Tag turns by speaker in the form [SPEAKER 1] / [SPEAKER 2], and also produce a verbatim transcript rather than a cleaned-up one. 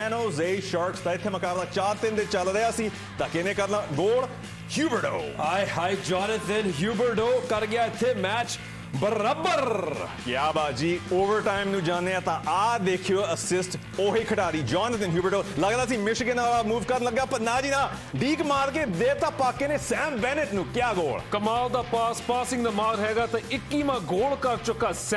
[SPEAKER 1] ਸੈਨ ਹੋਜ਼ੇ sharks ਦਾ ਇੱਥੇ ਮੁਕਾਬਲਾ ਚਾਰ ਤਿੰਨ ਦੇ ਚੱਲ ਰਿਹਾ ਸੀ ਤਾਂ ਕਿਹਨੇ ਕਰਨਾ ਗੋਲ? ਹਿਊਬਰਟੋ।
[SPEAKER 2] ਹਾਏ ਹਾਏ ਜੋਨਥਨ ਹਿਊਬਰਟੋ ਕਰ ਗਿਆ ਇੱਥੇ ਮੈਚ ਬਰਾਬਰ।
[SPEAKER 1] ਕਿਆ ਬਾਜੀ ਓਵਰਟਾਈਮ ਨੂੰ ਜਾਣੇ ਆ ਤਾਂ ਆ ਦੇਖਿਓ ਅਸਿਸਟ ਉਹੀ ਖਿਡਾਰੀ ਜੋਨਥਨ ਹਿਊਬਰਟੋ ਲੱਗਦਾ ਸੀ ਮਿਸ਼ੀਗਨ ਵਾਲਾ ਮੂਵ ਕਰਨ ਲੱਗਾ ਪਰ ਨਾ ਜੀ ਨਾ ਡੀਕ ਮਾਰ ਕੇ ਦੇਤਾ ਪਾਕੇ ਨੇ ਸੈਮ ਬੈਨੇਟ ਨੂੰ। ਕਿਆ ਗੋਲ,
[SPEAKER 2] ਕਮਾਲ ਦਾ ਪਾਸ ਪਾਸਿੰਗ ਦਾ ਮਾਰ ਹੈਗਾ ਤੇ ਇੱਕੀਵਾਂ ਗੋਲ ਕਰ ਚੁੱਕਾ